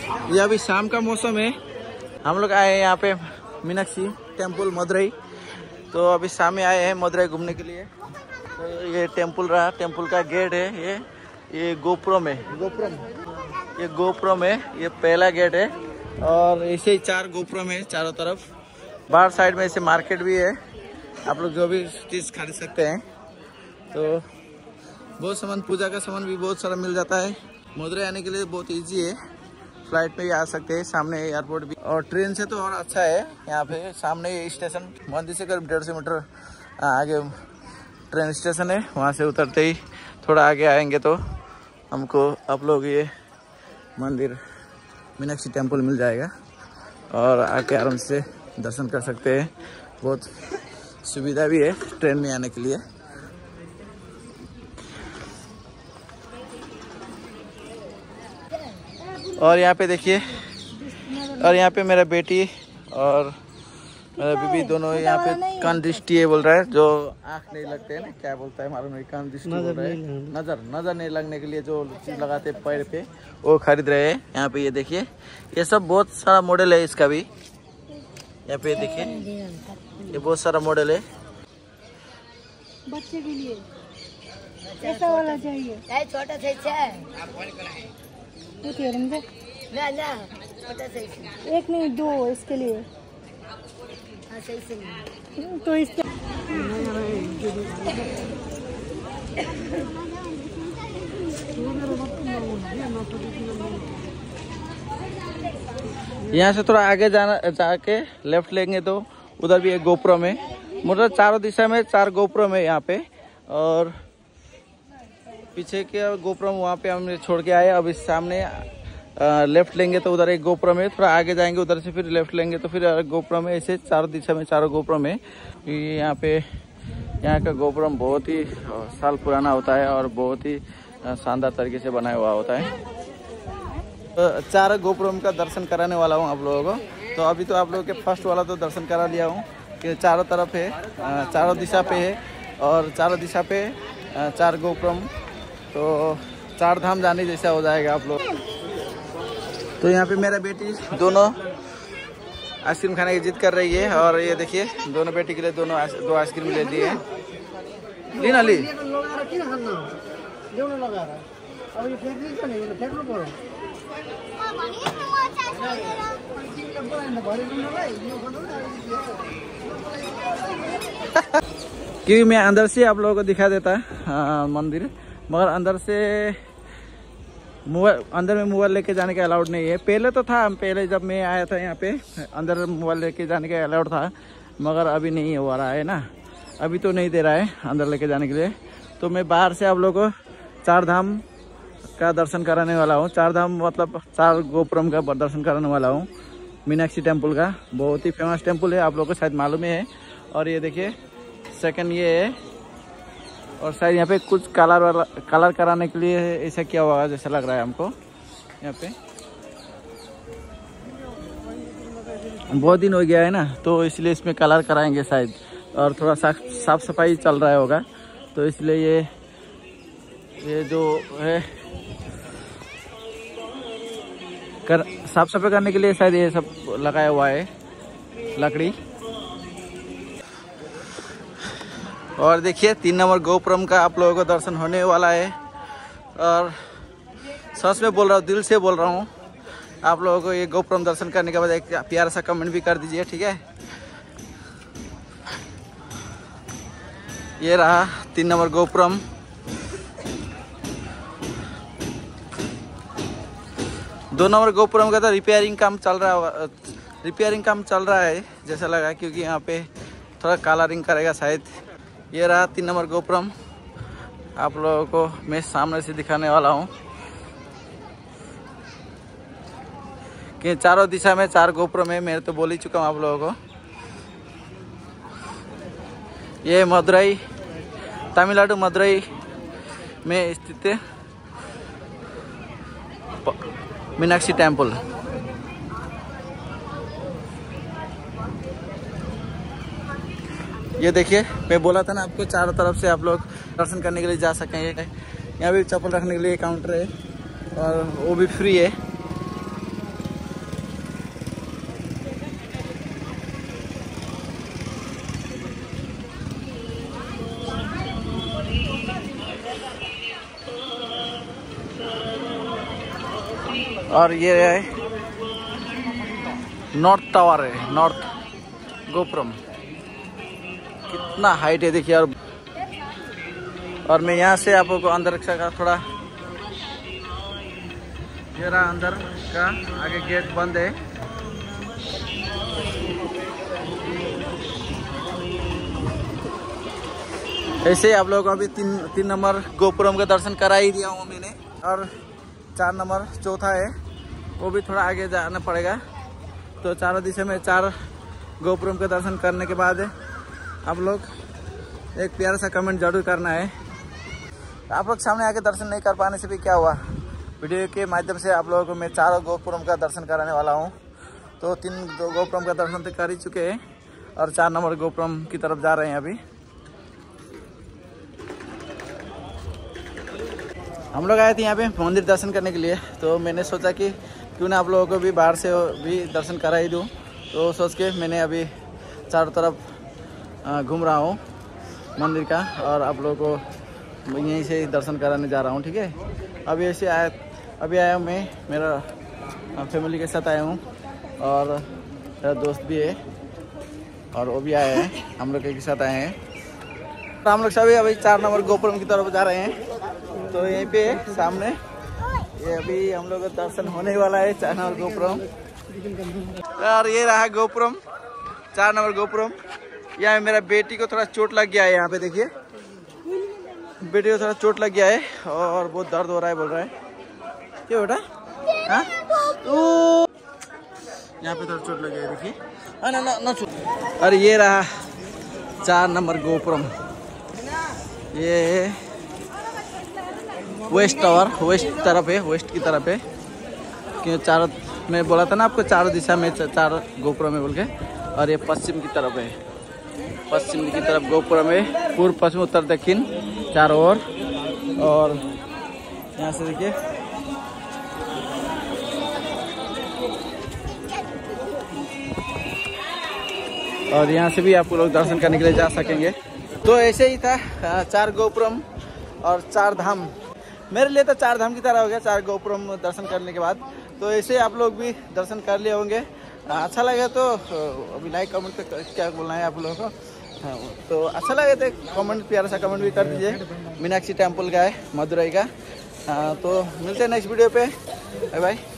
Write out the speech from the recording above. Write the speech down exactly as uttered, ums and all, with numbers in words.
ये अभी शाम का मौसम है। हम लोग आए हैं यहाँ पे मीनाक्षी टेम्पल मदुरई। तो अभी शाम में आए हैं मदुरई घूमने के लिए। तो ये टेम्पल रहा, टेम्पल का गेट है ये ये गोपुरम है, गोपुरम ये गोपुरम है, ये पहला गेट है। और ऐसे ही चार गोपुरम है चारों तरफ। बाहर साइड में ऐसे मार्केट भी है, आप लोग जो भी चीज़ खरीद सकते हैं। तो बहुत सामान, पूजा का सामान भी बहुत सारा मिल जाता है। मदुरई आने के लिए बहुत इजी है, फ्लाइट में ही आ सकते हैं, सामने एयरपोर्ट भी। और ट्रेन से तो और अच्छा है, यहाँ पे सामने स्टेशन मंदिर से करीब डेढ़ सौ मीटर आगे ट्रेन स्टेशन है। वहाँ से उतरते ही थोड़ा आगे आएंगे तो हमको आप लोग ये मंदिर मीनाक्षी टेम्पल मिल जाएगा और आके आराम से दर्शन कर सकते हैं। बहुत सुविधा भी है ट्रेन में आने के लिए। और यहाँ पे देखिए, और यहाँ पे मेरा बेटी और मेरा बीबी दोनों यहाँ पे कान दृष्टि है बोल रहा है, जो आँख नहीं लगते है ना, क्या बोलता है मालूम नहीं, कान दृष्टि बोल रहा है। नजर नजर नहीं लगने के लिए जो चीज लगाते हैं पैर पे, वो खरीद रहे हैं। यहाँ पे ये देखिए, ये सब बहुत सारा मॉडल है इसका भी। यहाँ पे देखिए, ये बहुत सारा मॉडल है बच्चे के लिए। ऐसा वाला चाहिए, छोटा साइज है। ना ना छोटा साइज, एक नहीं दो इसके लिए। हाँ सही सही। तो इसके यहाँ से थोड़ा आगे जाना, जाके लेफ्ट लेंगे तो उधर भी एक गोपुरम है। मतलब चारों दिशा में चार गोपुरम है यहाँ पे। और पीछे के गोपुरम वहाँ पे हम छोड़ के आए। अब इस सामने आ, लेफ्ट लेंगे तो उधर एक गोपुरम है, थोड़ा आगे जाएंगे उधर से फिर लेफ्ट लेंगे तो फिर गोपुरम है। ऐसे चारों दिशा में चारों गोपुरम है। यहाँ पे यहाँ का गोपुरम बहुत ही साल पुराना होता है और बहुत ही शानदार तरीके से बनाया हुआ होता है। तो चार गोपुरम का दर्शन कराने वाला हूँ आप लोगों को। तो अभी तो आप लोगों के फर्स्ट वाला तो दर्शन करा लिया हूँ कि चारों तरफ है, चारों दिशा पे है और चारों दिशा पे चार गोपुरम। तो चार धाम जाने जैसा हो जाएगा आप लोग। तो यहाँ पे मेरा बेटी दोनों आइसक्रीम खाने की जिद कर रही है। और ये देखिए, दोनों बेटी के लिए दोनों दो आइसक्रीम ले ली है। ली ना ली क्योंकि मैं अंदर से आप लोगों को दिखा देता हाँ, मंदिर, मगर अंदर से मोबाइल, अंदर में मोबाइल लेके जाने का अलाउड नहीं है। पहले तो था, पहले जब मैं आया था यहाँ पे अंदर मोबाइल लेके जाने का अलाउड था, मगर अभी नहीं हो रहा है ना, अभी तो नहीं दे रहा है अंदर लेके जाने के लिए। तो मैं बाहर से आप लोगों को चार धाम का दर्शन कराने वाला हूँ। चार धाम मतलब चार गोपुरम का दर्शन कराने वाला हूँ मीनाक्षी टेम्पल का। बहुत ही फेमस टेम्पल है, आप लोगों को शायद मालूम ही है। और ये देखिए सेकंड ये है, और शायद यहाँ पे कुछ कलर वाला कलर कराने के लिए ऐसा किया हुआ जैसा लग रहा है हमको। यहाँ पे बहुत दिन हो गया है ना, तो इसलिए इसमें कलर कराएंगे शायद। और थोड़ा सा साफ सफाई चल रहा होगा, तो इसलिए ये ये जो है कर साफ सफाई करने के लिए शायद ये सब लगाया हुआ है लकड़ी। और देखिए तीन नंबर गोपुरम का आप लोगों को दर्शन होने वाला है। और सच में बोल रहा हूँ, दिल से बोल रहा हूँ, आप लोगों को ये गोपुरम दर्शन करने के बाद एक प्यारा सा कमेंट भी कर दीजिए, ठीक है। ये रहा तीन नंबर गोपुरम। दो नंबर गोपुरम का तो रिपेयरिंग काम चल रहा है, रिपेयरिंग काम चल रहा है जैसा लगा, क्योंकि यहाँ पे थोड़ा कलरिंग करेगा शायद। ये रहा तीन नंबर गोपुरम, आप लोगों को मैं सामने से दिखाने वाला हूँ कि चारों दिशा में चार गोपुरम है। मैं तो बोल ही चुका हूँ आप लोगों को। ये मदुरई, तमिलनाडु मदुरई में स्थित है मीनाक्षी टेम्पल। ये देखिए, मैं बोला था ना आपको, चारों तरफ से आप लोग दर्शन करने के लिए जा सकेंगे। यहाँ भी चप्पल रखने के लिए काउंटर है और वो भी फ्री है। और ये है नॉर्थ टावर है, नॉर्थ गोपुरम। कितना हाइट है देखिए। और और मैं यहाँ से आपको अंदर का थोड़ा, ये रहा अंदर का, आगे गेट बंद है। ऐसे आप लोगों को अभी तीन तीन नंबर गोपुरम का दर्शन करा ही दिया हूँ मैंने। और चार नंबर चौथा है, वो भी थोड़ा आगे जाना पड़ेगा। तो चारों दिशा में चार गोपुरम का दर्शन करने के बाद आप लोग एक प्यारा सा कमेंट जरूर करना है। आप लोग सामने आके दर्शन नहीं कर पाने से भी क्या हुआ, वीडियो के माध्यम से आप लोगों को मैं चारों गोपुरम का दर्शन कराने वाला हूँ। तो तीन गोपुरम का दर्शन तो कर ही चुके हैं और चार नंबर गोपुरम की तरफ जा रहे हैं अभी। हम लोग आए थे यहाँ पे मंदिर दर्शन करने के लिए, तो मैंने सोचा कि क्यों ना आप लोगों को भी बाहर से भी दर्शन करा ही दूँ। तो सोच के मैंने अभी चारों तरफ घूम रहा हूँ मंदिर का, और आप लोगों को यहीं से दर्शन कराने जा रहा हूँ। ठीक है, अभी ऐसे आया अभी आया हूँ मैं, मेरा फैमिली के साथ आया हूँ और मेरा दोस्त भी है और वो भी आए हैं, हम लोग एक साथ आए हैं। तो हम लोग सभी अभी चार नंबर गोपुरम की तरफ जा रहे हैं। तो यहीं पे सामने ये अभी हम लोग का दर्शन होने वाला है, चार नंबर गोपुरम। और ये रहा गोपुरम, चार नंबर गोपुरम। यहाँ मेरा बेटी को थोड़ा चोट लग गया है, यहाँ पे देखिए बेटी को थोड़ा चोट लग गया है और बहुत दर्द हो रहा है बोल रहा है। क्या बेटा? हाँ, यहाँ पे थोड़ा चोट लग गया है देखिए। हाँ ना ना ना चोट। और ये रहा चार नंबर गोपुरम, ये वेस्ट टावर, वेस्ट तरफ है, वेस्ट की तरफ है। क्यों चारों, मैं बोला था ना आपको चारों दिशा में चार गोपुरम है बोल के। और ये पश्चिम की तरफ है, पश्चिम की तरफ गोपुरम है, पूर्व पश्चिम उत्तर दक्षिण चारों ओर। और यहाँ से देखिए और यहाँ से भी आपको लोग दर्शन करने के लिए जा सकेंगे। तो ऐसे ही था, चार गोपुरम और चार धाम। मेरे लिए तो चार धाम की तरह हो गया चार गोपुरम दर्शन करने के बाद। तो ऐसे आप लोग भी दर्शन कर लिए होंगे। अच्छा लगे तो अभी लाइक कमेंट पे क्या बोलना है आप लोगों को। हाँ, तो अच्छा लगे तो कमेंट, प्यारा सा कमेंट भी कर दीजिए। मीनाक्षी टेम्पल का है, मदुरई का। हाँ, तो मिलते हैं नेक्स्ट वीडियो पे। Bye bye.